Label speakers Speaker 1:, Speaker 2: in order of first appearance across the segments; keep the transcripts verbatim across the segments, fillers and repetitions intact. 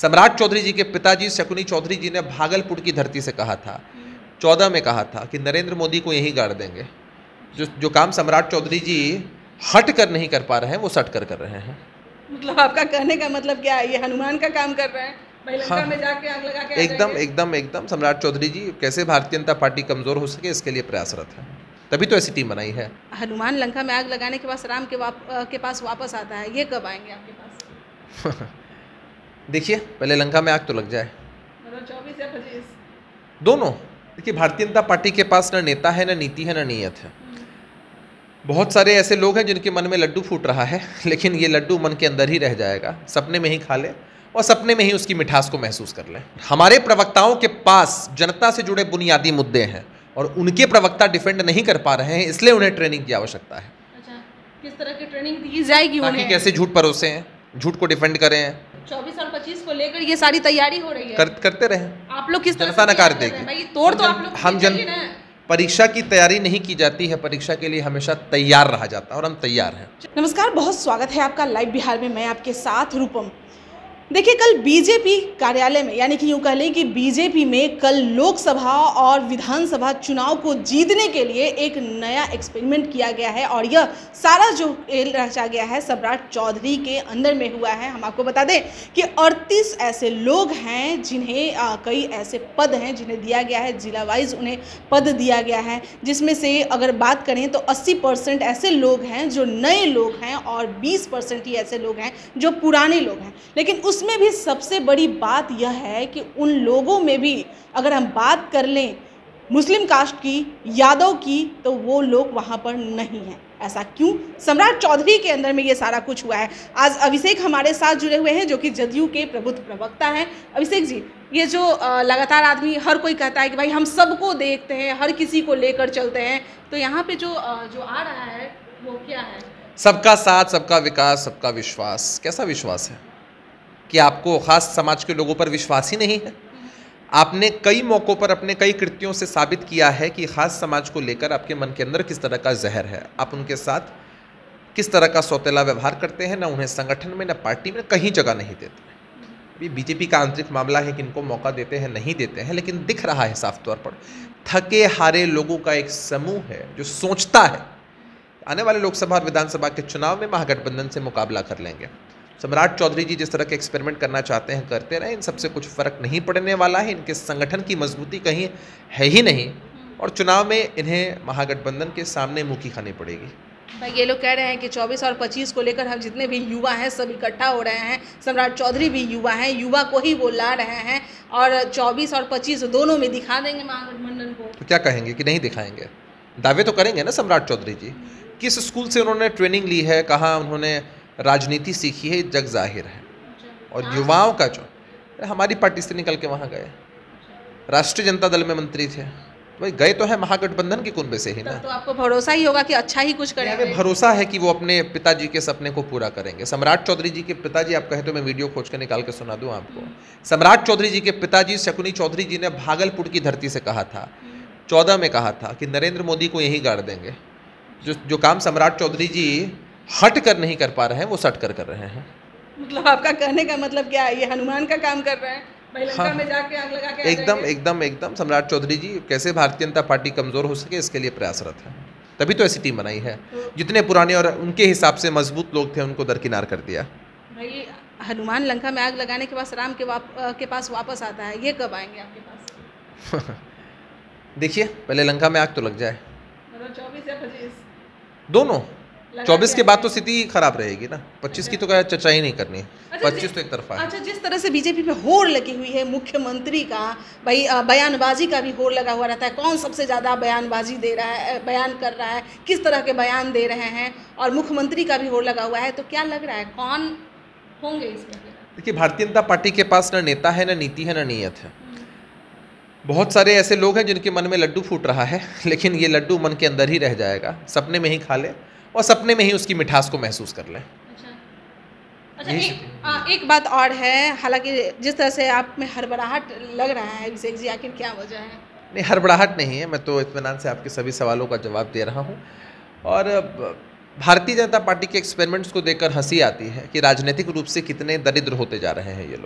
Speaker 1: सम्राट चौधरी जी के पिताजी शकुनी चौधरी जी ने भागलपुर की धरती से कहा था, चौदह में कहा था कि नरेंद्र मोदी को यही गाड़ देंगे। जो जो काम सम्राट चौधरी जी हट कर नहीं कर पा रहे हैं वो सट कर कर रहे हैं।
Speaker 2: मतलब आपका कहने का मतलब क्या है, ये हनुमान का काम कर रहे हैं? भाई लंका
Speaker 1: हाँ,
Speaker 2: में जाके आग लगा के
Speaker 1: एकदम एकदम एकदम सम्राट चौधरी जी कैसे भारतीय जनता पार्टी कमजोर हो सके इसके लिए प्रयासरत है, तभी तो ऐसी टीम बनाई है।
Speaker 2: हनुमान लंका में आग लगाने के बाद राम के, वाप, के पास वापस आता है, ये कब आएंगे आपके पास?
Speaker 1: देखिए पहले लंका में आग तो लग जाए,
Speaker 2: मतलब चौबीस या पच्चीस
Speaker 1: दोनों। देखिए भारतीय जनता पार्टी के पास न नेता है, न नीति है, न नीयत है। बहुत सारे ऐसे लोग हैं जिनके मन में लड्डू फूट रहा है, लेकिन ये लड्डू मन के अंदर ही रह जाएगा, सपने में ही खा ले और सपने में ही उसकी मिठास को महसूस कर लें। हमारे प्रवक्ताओं के पास जनता से जुड़े बुनियादी मुद्दे हैं और उनके प्रवक्ता डिफेंड नहीं कर पा रहे हैं, इसलिए उन्हें ट्रेनिंग की आवश्यकता है।
Speaker 2: अच्छा, किस तरह की ट्रेनिंग दी जाएगी उन्हें?
Speaker 1: कैसे झूठ परोसे हैं, झूठ को डिफेंड करें।
Speaker 2: चौबीस और पच्चीस को लेकर ये सारी तैयारी हो रही है,
Speaker 1: कर, करते रहे।
Speaker 2: आप लोग किस तरह
Speaker 1: जनता नकार देगी
Speaker 2: भाई? तोड़ तो आप लोग
Speaker 1: हम जन परीक्षा की तैयारी नहीं की जाती है, परीक्षा के लिए हमेशा तैयार रहा जाता है और हम तैयार हैं।
Speaker 2: नमस्कार, बहुत स्वागत है आपका लाइव बिहार में। मैं आपके साथ रूपम। देखिए, कल बीजेपी कार्यालय में, यानी कि यूँ कह लें कि बीजेपी में कल लोकसभा और विधानसभा चुनाव को जीतने के लिए एक नया एक्सपेरिमेंट किया गया है और यह सारा जो खेल रचा गया है सम्राट चौधरी के अंदर में हुआ है। हम आपको बता दें कि अड़तीस ऐसे लोग हैं जिन्हें आ, कई ऐसे पद हैं जिन्हें दिया गया है, जिला वाइज उन्हें पद दिया गया है, जिसमें से अगर बात करें तो अस्सी परसेंट ऐसे लोग हैं जो नए लोग हैं और बीस परसेंट ही ऐसे लोग हैं जो पुराने लोग हैं। लेकिन उस उसमें भी सबसे बड़ी बात यह है कि उन लोगों में भी अगर हम बात कर लें मुस्लिम कास्ट की, यादव की, तो वो लोग वहाँ पर नहीं हैं। ऐसा क्यों? सम्राट चौधरी के अंदर में ये सारा कुछ हुआ है। आज अभिषेक हमारे साथ जुड़े हुए हैं जो कि जदयू के प्रबुद्ध प्रवक्ता हैं। अभिषेक जी, ये जो लगातार आदमी हर कोई कहता है कि भाई हम सबको देखते हैं, हर किसी को लेकर चलते हैं, तो यहाँ पे जो जो आ रहा है वो क्या है?
Speaker 1: सबका साथ, सबका विकास, सबका विश्वास। कैसा विश्वास है कि आपको खास समाज के लोगों पर विश्वास ही नहीं है? आपने कई मौक़ों पर अपने कई कृत्यों से साबित किया है कि खास समाज को लेकर आपके मन के अंदर किस तरह का जहर है। आप उनके साथ किस तरह का सौतेला व्यवहार करते हैं, ना उन्हें संगठन में, ना पार्टी में, कहीं जगह नहीं देते। अभी बीजेपी का आंतरिक मामला है कि इनको मौका देते हैं, नहीं देते हैं, लेकिन दिख रहा है साफ तौर पर थके हारे लोगों का एक समूह है जो सोचता है आने वाले लोकसभा और विधानसभा के चुनाव में महागठबंधन से मुकाबला कर लेंगे। सम्राट चौधरी जी जिस तरह के एक्सपेरिमेंट करना चाहते हैं करते रहे, इन सबसे कुछ फर्क नहीं पड़ने वाला है। इनके संगठन की मजबूती कहीं है ही नहीं और चुनाव में इन्हें महागठबंधन के सामने मुँह की खानी पड़ेगी।
Speaker 2: भाई ये लोग कह रहे हैं कि चौबीस और पच्चीस को लेकर हम जितने भी युवा हैं सब इकट्ठा हो रहे हैं। सम्राट चौधरी भी युवा हैं, युवा को ही वो ला रहे हैं और चौबीस और पच्चीस दोनों में दिखा देंगे महागठबंधन को।
Speaker 1: तो क्या कहेंगे कि नहीं दिखाएंगे? दावे तो करेंगे ना सम्राट चौधरी जी। किस स्कूल से उन्होंने ट्रेनिंग ली है, कहाँ उन्होंने राजनीति सीखी है, जग जाहिर है। और युवाओं का जो हमारी पार्टी से निकल के वहाँ गए, राष्ट्रीय जनता दल में मंत्री थे, भाई गए तो है महागठबंधन के कुनबे से ही ना।
Speaker 2: तो आपको भरोसा ही होगा कि अच्छा ही कुछ करेंगे।
Speaker 1: हमें भरोसा है कि वो अपने पिताजी के सपने को पूरा करेंगे। सम्राट चौधरी जी के पिताजी, आप कहे तो मैं वीडियो खोज कर निकाल के सुना दूं आपको। सम्राट चौधरी जी के पिताजी शकुनी चौधरी जी ने भागलपुर की धरती से कहा था, चौदह में कहा था कि नरेंद्र मोदी को यही गाड़ देंगे। जो जो काम सम्राट चौधरी जी हट कर नहीं कर पा रहे हैं वो सट कर कर रहे हैं।
Speaker 2: मतलब आपका कहने का मतलब क्या है, ये हनुमान का काम कर रहे हैं? भाई लंका
Speaker 1: हाँ,
Speaker 2: में जाके आग लगा के
Speaker 1: एकदम एकदम एकदम सम्राट चौधरी जी कैसे भारतीय जनता पार्टी कमजोर हो सके इसके लिए प्रयासरत है, तभी तो ऐसी टीम बनाई है। जितने पुराने और उनके हिसाब से मजबूत लोग थे उनको दरकिनार कर दिया।
Speaker 2: भाई हनुमान लंका में आग लगाने के बाद राम के, वाप, के पास वापस आता है, ये कब आएंगे आपके पास?
Speaker 1: देखिए पहले लंका में आग तो लग जाए,
Speaker 2: मतलब चौबीस या पच्चीस
Speaker 1: दोनों। चौबीस के बाद तो स्थिति खराब रहेगी ना, पच्चीस की तो क्या चर्चा ही नहीं करनी।
Speaker 2: अच्छा,
Speaker 1: पच्चीस तो एक तरफा है।
Speaker 2: अच्छा, जिस तरह से बीजेपी पे होड़ लगी हुई है, मुख्यमंत्री का भाई बयानबाजी का भी होड़ लगा हुआ रहता है, कौन सबसे ज़्यादा बयानबाजी दे रहा है, बयान कर रहा है, किस तरह के बयान दे रहे हैं, और मुख्यमंत्री का भी होड़ लगा हुआ है, तो क्या लग रहा है कौन होंगे इसमें?
Speaker 1: देखिए भारतीय जनता पार्टी के पास न नेता है, न नीति है, न नीयत है। बहुत सारे ऐसे लोग हैं जिनके मन में लड्डू फूट रहा है, लेकिन ये लड्डू मन के अंदर ही रह जाएगा, सपने में ही खा ले और सपने में ही उसकी मिठास को महसूस कर लें।
Speaker 2: अच्छा, अच्छा एक, आ, एक बात और है, हालांकि जिस तरह से आप में हड़बड़ाहट लग रहा है अभिषेक जी, आखिर क्या वजह है?
Speaker 1: नहीं, हड़बड़ाहट नहीं है, मैं तो इत्मीनान से आपके सभी सवालों का जवाब दे रहा हूँ। और भारतीय जनता पार्टी के एक्सपेरिमेंट्स को देखकर हंसी आती है कि राजनीतिक रूप से कितने दरिद्र होते जा रहे हैं ये लोग।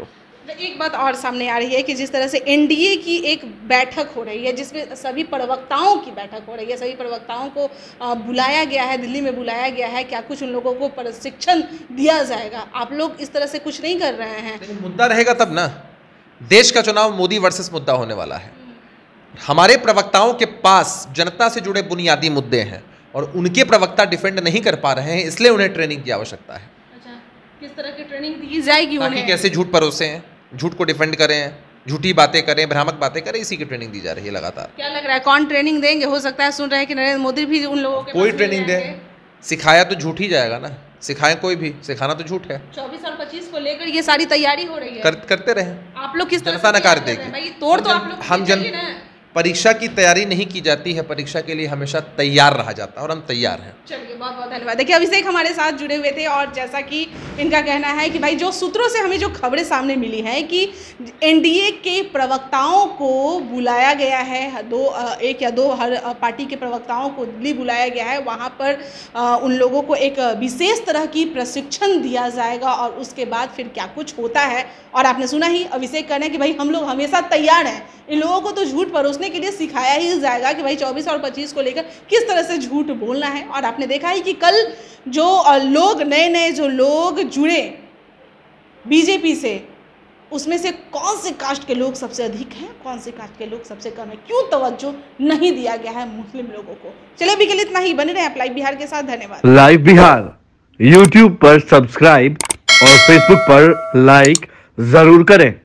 Speaker 2: एक बात और सामने आ रही है कि जिस तरह से एनडीए की एक बैठक हो रही है जिसमें सभी प्रवक्ताओं की बैठक हो रही है, सभी प्रवक्ताओं को बुलाया गया है, दिल्ली में बुलाया गया है, क्या कुछ उन लोगों को प्रशिक्षण दिया जाएगा? आप लोग इस तरह से कुछ नहीं कर रहे हैं।
Speaker 1: मुद्दा रहेगा तब ना, देश का चुनाव मोदी वर्सेस मुद्दा होने वाला है। हमारे प्रवक्ताओं के पास जनता से जुड़े बुनियादी मुद्दे हैं और उनके प्रवक्ता डिफेंड नहीं कर पा रहे हैं, इसलिए उन्हें ट्रेनिंग की आवश्यकता है।
Speaker 2: अच्छा, किस तरह की ट्रेनिंग दी जाएगी उन्हें?
Speaker 1: कैसे झूठ परोसे हैं, झूठ को डिफेंड करें, झूठी बातें करें, भ्रामक बातें करें, इसी की ट्रेनिंग दी जा रही है लगातार।
Speaker 2: क्या लग रहा है कौन ट्रेनिंग देंगे? हो सकता है सुन रहे हैं कि नरेंद्र मोदी भी उन लोगों के
Speaker 1: कोई ट्रेनिंग दे, सिखाया तो झूठ ही जाएगा ना, सिखाएं कोई भी, सिखाना तो झूठ है।
Speaker 2: चौबीस और पच्चीस को लेकर ये सारी तैयारी हो रही है,
Speaker 1: कर, करते रहे
Speaker 2: आप लोग। किस तरह
Speaker 1: जनता नकार देगी
Speaker 2: भाई? तोड़ तो आप लोग
Speaker 1: हम जन परीक्षा की तैयारी नहीं की जाती है, परीक्षा के लिए हमेशा तैयार रहा जाता है और हम तैयार हैं।
Speaker 2: चलिए, बहुत बहुत धन्यवाद। देखिए, अभिषेक हमारे साथ जुड़े हुए थे और जैसा कि इनका कहना है कि भाई जो सूत्रों से हमें जो खबरें सामने मिली हैं कि एनडीए के प्रवक्ताओं को बुलाया गया है, दो एक या दो हर पार्टी के प्रवक्ताओं को दिल्ली बुलाया गया है, वहाँ पर उन लोगों को एक विशेष तरह की प्रशिक्षण दिया जाएगा और उसके बाद फिर क्या कुछ होता है। और आपने सुना ही अभिषेक कहना है कि भाई हम लोग हमेशा तैयार हैं, इन लोगों को तो झूठ परोसने के लिए सिखाया ही जाएगा कि भाई चौबीस और पच्चीस को लेकर किस तरह से झूठ बोलना है। और आपने देखा ही कि कल जो लोग नए नए जो लोग जुड़े बीजेपी से, उसमें से कौन से कास्ट के लोग सबसे अधिक हैं, कौन से कास्ट के लोग सबसे कम है, क्यों तवज्जो नहीं दिया गया है मुस्लिम लोगों को? चलिए, अभी के लिए इतना ही। बने रहे आप लाइव बिहार के साथ। धन्यवाद।
Speaker 3: लाइव बिहार यूट्यूब पर सब्सक्राइब और फेसबुक पर लाइक जरूर करें।